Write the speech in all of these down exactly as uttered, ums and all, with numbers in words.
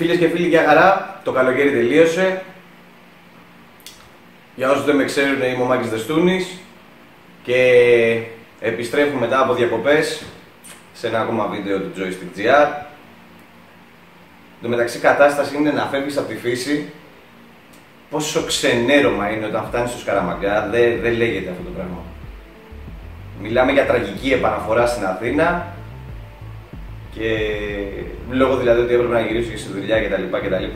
Φίλες και φίλοι, για χαρά, το καλοκαίρι τελείωσε. Για όσους δεν με ξέρουν, είμαι ο Μάκης Δεστούνης και επιστρέφω μετά από διακοπές σε ένα ακόμα βίντεο του Joystick τζι αρ. Εν τω μεταξύ, η κατάσταση είναι να φεύγεις από τη φύση. Πόσο ξενέρωμα είναι όταν φτάνεις στο Σκαραμαγκά, δεν, δεν λέγεται αυτό το πράγμα. Μιλάμε για τραγική επαναφορά στην Αθήνα και λόγω δηλαδή ότι έπρεπε να γυρίσω και στη δουλειά κτλ.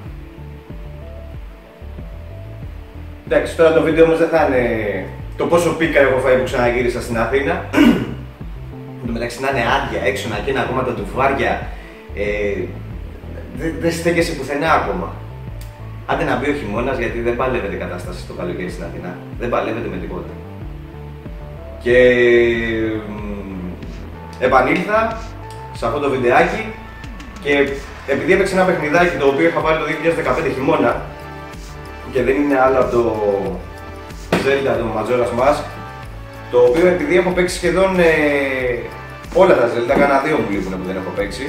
Εντάξει, τώρα το βίντεο όμως δεν θα είναι το πόσο πίκα έχω φάει που ξαναγύρισα στην Αθήνα. Εν τω μεταξύ να είναι άδεια έξω, να καίνα ακόμα τα τουφάρια. Ε, δεν δε στέκεσαι πουθενά ακόμα. Άντε να μπει ο χειμώνας, γιατί δεν παλεύεται η κατάσταση το καλοκαίρι στην Αθήνα. Δεν παλεύεται με τίποτα. Και επανήλθα σε αυτό το βιντεάκι και επειδή έπαιξε ένα παιχνιδάκι το οποίο είχα πάρει το δύο χιλιάδες δεκαπέντε χειμώνα και δεν είναι άλλο από το Zelda, το Majora's Mask, το οποίο επειδή έχω παίξει σχεδόν ε, όλα τα Zelda, κάνα δύο μου λείπουν που δεν έχω παίξει.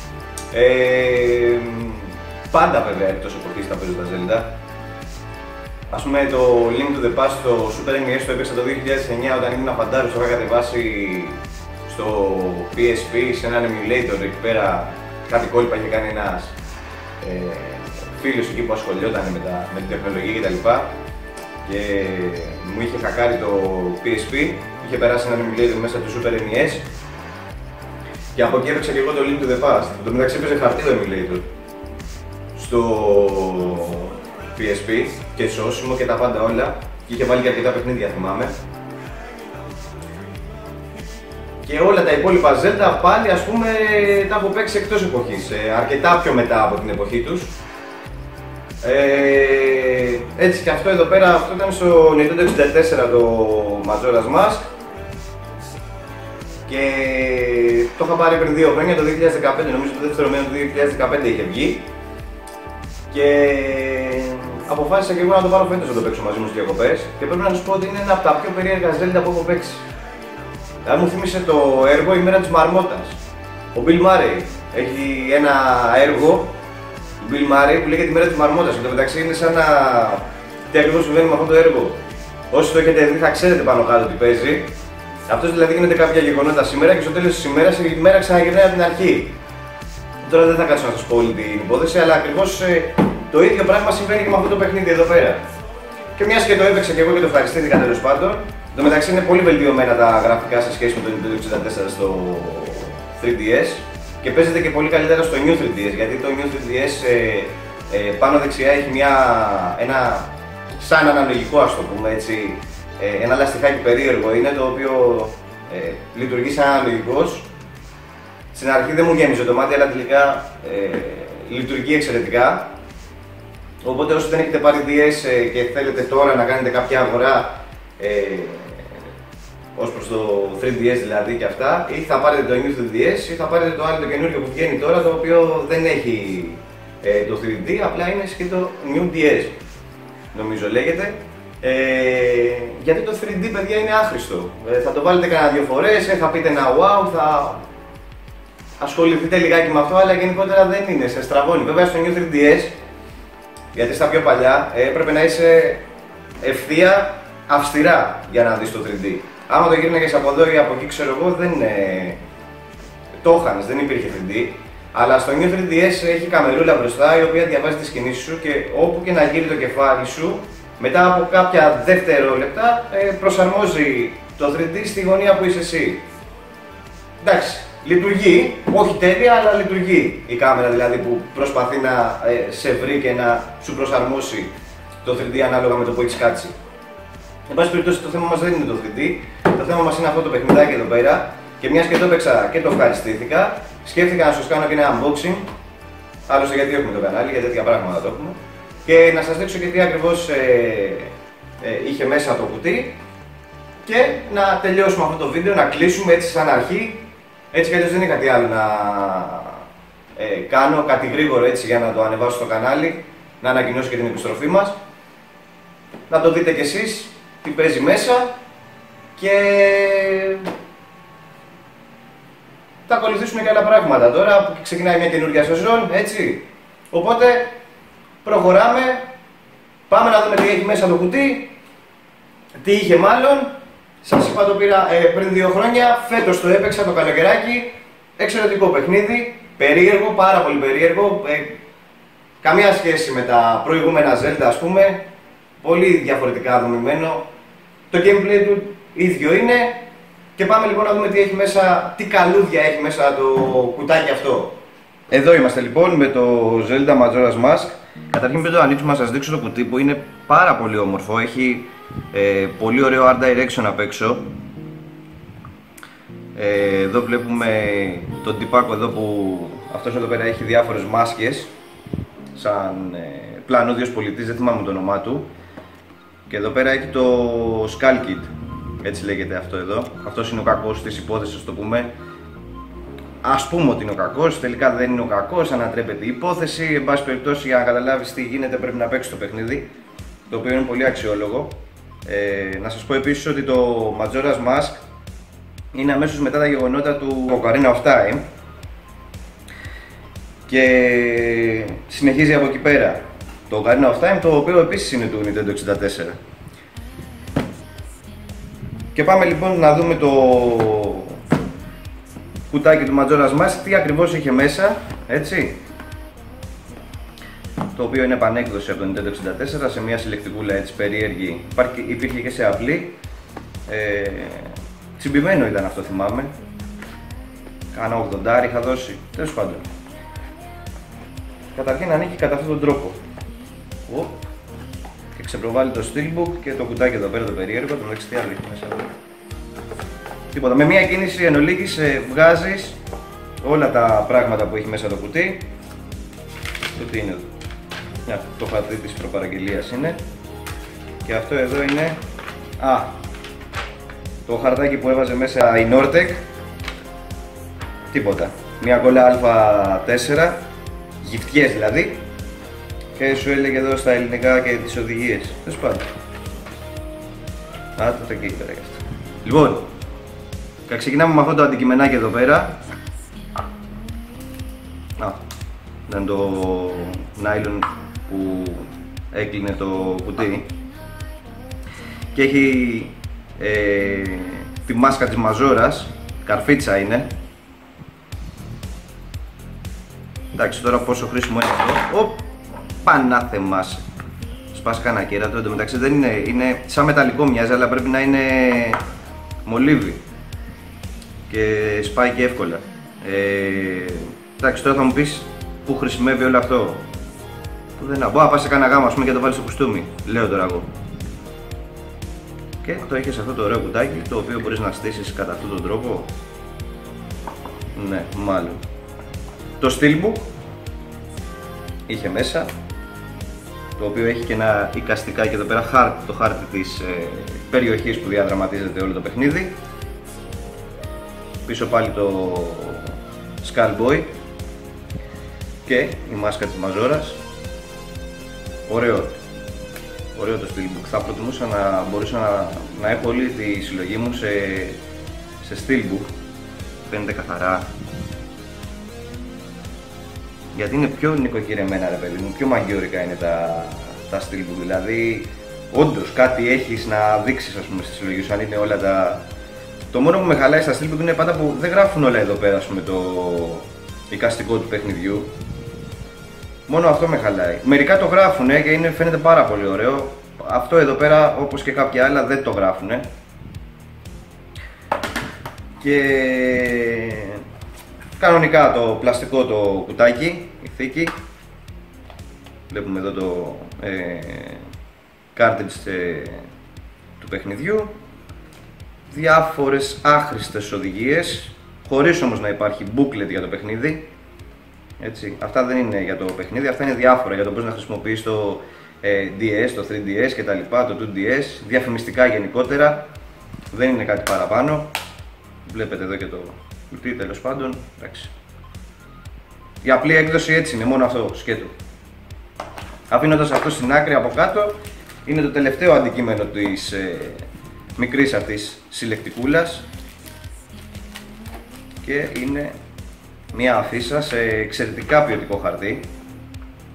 Ε, πάντα βέβαια εκτός εποχής τα παίζω τα Zelda. Ας πούμε το Link to the Past, το Super εν ι ες το έπαιξα το δύο χιλιάδες εννιά όταν ήμουν φαντάρος, το είχα κατεβάσει στο πι ες πι σε έναν emulator εκεί πέρα, κάτι κόλπα είχε κάνει ένας ε, φίλος εκεί που ασχολιόταν με, τα, με την τεχνολογία κτλ. Και μου είχε χακάρει το πι ες πι, είχε περάσει έναν emulator μέσα του Super εν ι ες και από εκεί έπαιξα και εγώ το Link to the Past. Το μεταξύ έπαιζε χαρτί το emulator στο πι ες πι και σώσιμο και τα πάντα όλα και είχε βάλει και αρκετά παιχνίδια, θυμάμαι. Και όλα τα υπόλοιπα Zelda πάλι, ας πούμε, τα έχω παίξει εκτός εποχής, ε, αρκετά πιο μετά από την εποχή τους. Ε, έτσι και αυτό εδώ πέρα, αυτό ήταν στο Nintendo εξήντα τέσσερα το Majora's Mask και το είχα πάρει πριν δύο χρόνια, το δύο χιλιάδες δεκαπέντε, νομίζω το δεύτερο μήνα του δύο χιλιάδες δεκαπέντε είχε βγει και αποφάσισα και εγώ να το πάρω φέτος να το παίξω μαζί μου στις διακοπές και πρέπει να σας πω ότι είναι ένα από τα πιο περίεργα Zelda που έχω παίξει. Δηλαδή μου θύμισε το έργο «Η μέρα της Μαρμότας». Ο Bill Murray έχει ένα έργο του Bill Murray που λέγεται «Η μέρα της Μαρμότας». Εν τω μεταξύ είναι σαν να... τι ακριβώς συμβαίνει με αυτό το έργο. Όσοι το έχετε δει θα ξέρετε πάνω κάτω τι παίζει. Αυτός δηλαδή γίνεται κάποια γεγονότα σήμερα και στο τέλος της ημέρας η μέρα ξαναγυρνάει από την αρχή. Τώρα δεν θα κάτσω να σας πω όλη την υπόθεση, αλλά ακριβώς ε, το ίδιο πράγμα συμβαίνει και με αυτό το παιχνίδι εδώ πέρα. Και μιας και το έπαιξα και εγώ και το ευχαριστήθηκα τέλος πάντων. Εν τω μεταξύ είναι πολύ βελτιωμένα τα γραφικά σε σχέση με το Nintendo εξήντα τέσσερα στο θρι ντι ες και παίζεται και πολύ καλύτερα στο New θρι ντι ες, γιατί το New θρι ντι ες ε, ε, πάνω δεξιά έχει μια, ένα σαν αναλογικό, ας το πούμε έτσι, ε, ένα λαστιχάκι περίεργο είναι, το οποίο ε, λειτουργεί σαν αναλογικός. Στην αρχή δεν μου γέμιζε το μάτι, αλλά τελικά ε, λειτουργεί εξαιρετικά. Οπότε όσοι δεν έχετε πάρει ντι ες ε, και θέλετε τώρα να κάνετε κάποια αγορά ε, ως προς το θρι ντι ες δηλαδή και αυτά, ή θα πάρετε το New θρι ντι ες ή θα πάρετε το άλλο το καινούριο που βγαίνει τώρα, το οποίο δεν έχει ε, το θρι ντι, απλά είναι σκέτο New ντι ες, νομίζω λέγεται. Ε, γιατί το θρι ντι, παιδιά, είναι άχρηστο. Ε, θα το βάλετε κανένα δύο φορές, ε, θα πείτε ένα wow, θα ασχοληθείτε λιγάκι με αυτό, αλλά γενικότερα δεν είναι, σε στραβώνει. Βέβαια στο New θρι ντι ες, γιατί στα πιο παλιά ε, έπρεπε να είσαι ευθεία αυστηρά για να δεις το θρι ντι. Άμα το γύρναγες από εδώ ή από εκεί, ξέρω εγώ, δεν ε, το χάνες, δεν υπήρχε θρι ντι. Αλλά στο New θρι ντι ες έχει καμερούλα μπροστά η οποία διαβάζει τις κινήσεις σου και όπου και να γύρει το κεφάλι σου, μετά από κάποια δευτερόλεπτα ε, προσαρμόζει το θρι ντι στη γωνία που είσαι εσύ. Εντάξει, λειτουργεί, όχι τέλεια, αλλά λειτουργεί η κάμερα δηλαδή που προσπαθεί να ε, σε βρει και να σου προσαρμόσει το θρι ντι ανάλογα με το που έχεις κάτσει. Εν πάση περιπτώσει, το θέμα μας δεν είναι το θρι ντι, το θέμα μας είναι αυτό το παιχνιδάκι εδώ πέρα και μιας και το έπαιξα και το ευχαριστήθηκα, σκέφτηκα να σας κάνω και ένα unboxing, άλλωστε γιατί έχουμε το κανάλι, για τέτοια πράγματα το έχουμε, και να σας δείξω και τι ακριβώς ε, ε, είχε μέσα το κουτί και να τελειώσουμε αυτό το βίντεο, να κλείσουμε έτσι σαν αρχή. Έτσι κι αλλιώς δεν είναι κάτι άλλο να ε, κάνω, κάτι γρήγορο έτσι για να το ανεβάσω στο κανάλι, να ανακοινώσω και την επιστροφή μας. Να το δείτε κι εσείς τι παίζει μέσα και θα ακολουθήσουμε και άλλα πράγματα τώρα που ξεκινάει μια καινούργια σεζόν, έτσι. Οπότε προχωράμε, πάμε να δούμε τι έχει μέσα το κουτί, τι είχε μάλλον. Σας είπα το πήρα ε, πριν δύο χρόνια, φέτος το έπαιξα το καλοκαιράκι, εξαιρετικό παιχνίδι, περίεργο, πάρα πολύ περίεργο, ε, καμία σχέση με τα προηγούμενα Zelda ας πούμε, πολύ διαφορετικά δομημένο, το gameplay του ίδιο είναι και πάμε λοιπόν να δούμε τι έχει μέσα, τι καλούδια έχει μέσα το κουτάκι αυτό. Εδώ είμαστε λοιπόν με το Zelda Majora's Mask. Καταρχήν πριν το ανοίξουμε να σας δείξω το κουτί που είναι πάρα πολύ όμορφο, έχει ε, πολύ ωραίο art direction απ' έξω. Ε, εδώ βλέπουμε τον τυπάκο εδώ που αυτός εδώ πέρα έχει διάφορες μάσκες σαν ε, πλανούδιος πολιτής, δεν θυμάμαι το όνομά του. Και εδώ πέρα έχει το Skull Kid, έτσι λέγεται αυτό εδώ. Αυτός είναι ο κακός της υπόθεσης, ας το πούμε. Ας πούμε ότι είναι ο κακός, τελικά δεν είναι ο κακός, ανατρέπεται η υπόθεση. Εν πάση περιπτώσει, για να καταλάβεις τι γίνεται, πρέπει να παίξεις το παιχνίδι, το οποίο είναι πολύ αξιόλογο. Ε, να σας πω επίσης ότι το Majora's Mask είναι αμέσως μετά τα γεγονότα του Ocarina of Time και συνεχίζει από εκεί πέρα το Ocarina of Time, το οποίο επίσης είναι του Nintendo εξήντα τέσσερα. Και πάμε λοιπόν να δούμε το κουτάκι του Majora's Mask, τι ακριβώς είχε μέσα, έτσι. Το οποίο είναι επανέκδοση από το Nintendo εξήντα τέσσερα σε μια συλλεκτικούλα έτσι περίεργη, υπήρχε και σε απλή. Ε, τσιμπημένο ήταν αυτό, θυμάμαι. Κάνα ογδόντα είχα δώσει, τέλος πάντων. Καταρχήν ανήκει κατά αυτόν τον τρόπο. Ο, και ξεπροβάλλει το steelbook και το κουτάκι εδώ πέρα το περίεργο, το μεταξύ τι άλλο έχει μέσα εδώ. Τίποτα, με μία κίνηση εν ολίγης βγάζεις όλα τα πράγματα που έχει μέσα το κουτί. Το τι είναι εδώ. Μια, το χαρτί της προπαραγγελίας είναι. Και αυτό εδώ είναι, α, το χαρτάκι που έβαζε μέσα η Nortec. Τίποτα, μια κόλλα α τέσσερα, γυφτιές δηλαδή. Και σου έλεγε εδώ στα ελληνικά και τις οδηγίες. Τέλος πάντων. Α, το εκεί πέρα και αυτό. Λοιπόν, ξεκινάμε με αυτό το αντικειμενάκι εδώ πέρα. Α, ήταν το nylon που έκλεινε το κουτί. Και έχει ε, τη μάσκα της Μαζόρας, καρφίτσα είναι. Εντάξει, τώρα πόσο χρήσιμο είναι αυτό. Οπ, πανάθεμας. Σπάσει κανένα κέρατο, εν τω μεταξύ δεν είναι, είναι σαν μεταλλικό μοιάζει, αλλά πρέπει να είναι μολύβι και σπάει και εύκολα. Ε, εντάξει, τώρα θα μου πεις πού χρησιμεύει όλο αυτό. Που δεν μπορώ να πας σε κάνα γάμα ας πούμε, και να το βάλεις στο κουστούμι, λέω τώρα εγώ. Και το έχεις αυτό το ωραίο κουτάκι, το οποίο μπορείς να στήσεις κατά αυτόν τον τρόπο. Ναι, μάλλον. Το steelbook είχε μέσα, το οποίο έχει και ένα εικαστικάκι εδώ πέρα, χάρτη, το χάρτη της ε, περιοχής που διαδραματίζεται όλο το παιχνίδι. Πίσω πάλι το Skull Boy και η μάσκα της Μαζόρας. Ωραίο, ωραίο το steelbook. Θα προτιμούσα να μπορούσα να, να έχω όλη τη συλλογή μου σε, σε steelbook. Φαίνεται καθαρά. Γιατί είναι πιο νοικοκυρεμένα ρε παιδί μου, πιο μαγειόρικα είναι τα, τα steelbook. Δηλαδή, όντως κάτι έχεις να δείξεις ας πούμε στη συλλογή σου, αν είναι όλα τα... Το μόνο που με χαλάει στα steelbook είναι πάντα που δεν γράφουν όλα εδώ πέρα ας πούμε, το εικαστικό του παιχνιδιού. Μόνο αυτό με χαλάει. Μερικά το γράφουν και είναι, φαίνεται πάρα πολύ ωραίο. Αυτό εδώ πέρα, όπως και κάποια άλλα, δεν το γράφουν. Και κανονικά το πλαστικό το κουτάκι, η θήκη. Βλέπουμε εδώ το ε, cartridge ε, του παιχνιδιού. Διάφορες άχρηστες οδηγίες, χωρίς όμως να υπάρχει booklet για το παιχνίδι. Έτσι. Αυτά δεν είναι για το παιχνίδι, αυτά είναι διάφορα για το πώς να χρησιμοποιείς το ε, ντι ες, το θρι ντι ες και τα λοιπά, το του ντι ες, διαφημιστικά γενικότερα, δεν είναι κάτι παραπάνω. Βλέπετε εδώ και το κουτί, τέλος πάντων, εντάξει. Η απλή έκδοση έτσι είναι, μόνο αυτό σκέτο. Αφήνοντας αυτό στην άκρη από κάτω, είναι το τελευταίο αντικείμενο της ε, μικρής αυτής συλλεκτικούλας και είναι μια αφίσα σε εξαιρετικά ποιοτικό χαρτί.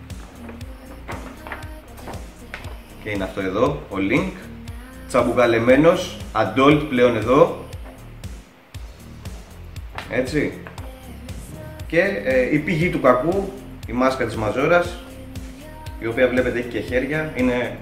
και είναι αυτό εδώ, ο link. Τσαμπουκαλεμένος, adult πλέον εδώ. Έτσι. Και ε, η πηγή του κακού, η μάσκα της Μαζόρας, η οποία βλέπετε έχει και χέρια, είναι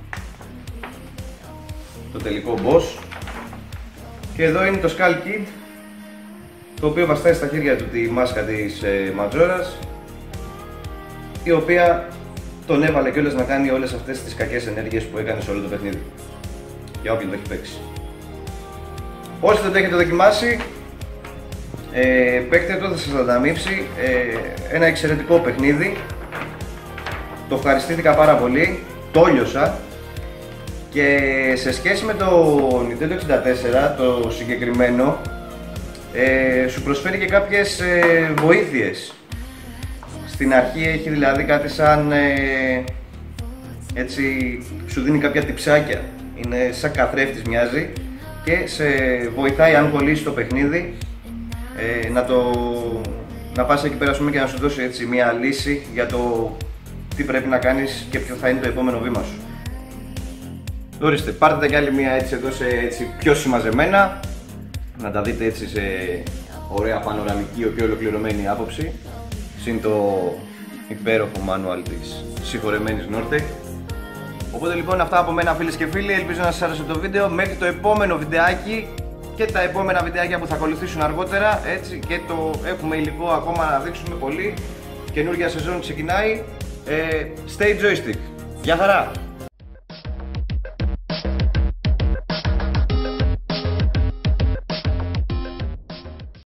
το τελικό boss. Και εδώ είναι το Skull Kid, το οποίο βαστάει στα χέρια του τη μάσκα της ε, Μαζόρας, η οποία τον έβαλε κιόλας να κάνει όλες αυτές τις κακές ενέργειες που έκανε σε όλο το παιχνίδι, για όποιον το έχει παίξει. Όσοι δεν το έχετε δοκιμάσει, ε, παίξτε το, θα σας ανταμείψει. Ε, ένα εξαιρετικό παιχνίδι, το ευχαριστήθηκα πάρα πολύ, το λιώσα. Και σε σχέση με το Nintendo εξήντα τέσσερα, το συγκεκριμένο, ε, σου προσφέρει και κάποιες ε, βοήθειες. Στην αρχή έχει δηλαδή κάτι σαν, ε, έτσι, σου δίνει κάποια τυψάκια, είναι σαν καθρέφτης μοιάζει και σε βοηθάει αν κολλήσει το παιχνίδι ε, να, το, να πας εκεί πέρα και να σου δώσει έτσι μια λύση για το τι πρέπει να κάνεις και ποιο θα είναι το επόμενο βήμα σου. Ορίστε, πάρτε κι άλλη μια έτσι εδώ σε έτσι πιο συμμαζεμένα, να τα δείτε έτσι σε ωραία πανοραμική και ολοκληρωμένη άποψη, συν το υπέροχο manual της συγχωρεμένης Nortec. Οπότε λοιπόν αυτά από μένα, φίλες και φίλοι, ελπίζω να σας άρεσε το βίντεο. Μέχρι το επόμενο βιντεάκι και τα επόμενα βιντεάκια που θα ακολουθήσουν αργότερα, έτσι, και το έχουμε υλικό ακόμα να δείξουμε πολύ. Καινούργια σεζόν ξεκινάει. ε, Stay joystick. Γεια χαρά!